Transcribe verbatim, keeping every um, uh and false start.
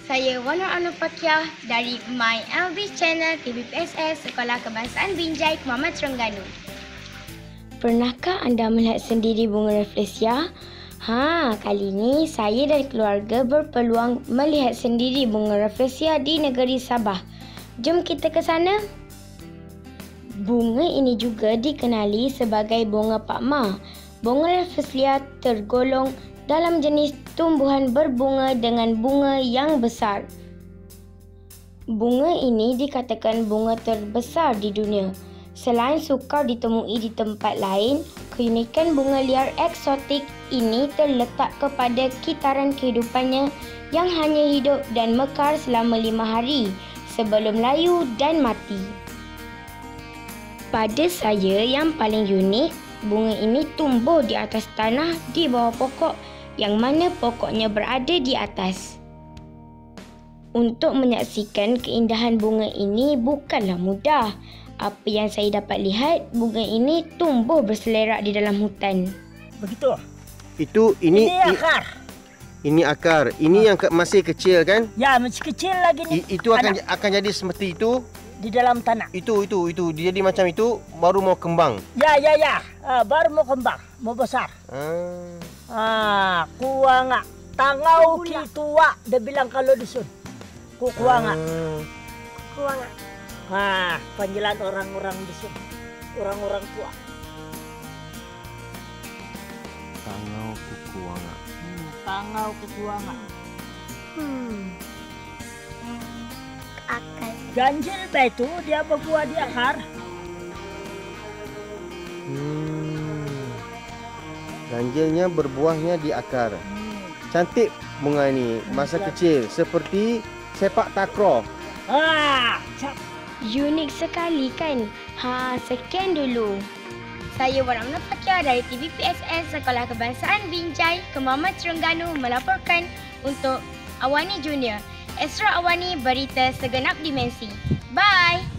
Saya Wana Anupakiah dari My L B Channel T V P S S Sekolah Kebangsaan Binjai, Kemuhammad Terengganu. Pernahkah anda melihat sendiri bunga rafflesia? Ha, kali ini saya dan keluarga berpeluang melihat sendiri bunga rafflesia di negeri Sabah. Jom kita ke sana. Bunga ini juga dikenali sebagai bunga pakma. Bunga rafflesia tergolong dalam jenis tumbuhan berbunga dengan bunga yang besar. Bunga ini dikatakan bunga terbesar di dunia. Selain sukar ditemui di tempat lain, keunikan bunga liar eksotik ini terletak kepada kitaran kehidupannya yang hanya hidup dan mekar selama lima hari sebelum layu dan mati. Pada saya yang paling unik, bunga ini tumbuh di atas tanah di bawah pokok yang mana pokoknya berada di atas. Untuk menyaksikan keindahan bunga ini bukanlah mudah. Apa yang saya dapat lihat, bunga ini tumbuh berselerak di dalam hutan. Begitu. Itu ini Ini akar. Ini akar. Ini yang ke, masih kecil kan? Ya, masih kecil lagi ni. I, itu akan Anak. akan jadi seperti itu. Di dalam tanah. Itu itu itu dia jadi macam itu baru mau kembang. Ya ya ya. Ah, baru mau kembang, mau besar. Ah. Ah, kuanga. Tangau ki tua dia bilang kalau dusun. Ku kuanga. Ah. Kuanga. Ah, panggilan orang-orang dusun. Orang-orang tua. Tangau kukuanga. Hmm, tangau ku kuanga. Hmm. Akar. Ganjil ba itu dia berbuah di akar. Hmm. Ganjilnya berbuahnya di akar. Hmm. Cantik bunga ini masa kecil seperti sepak takraw. Ah, cap. Unik sekali kan? Ha, sekian dulu. Saya Wana Anupakiah dari T V P S S Sekolah Kebangsaan Binjai, Kemuhammad Terengganu melaporkan untuk Awani Junior. Astro Awani, berita segenap dimensi. Bye!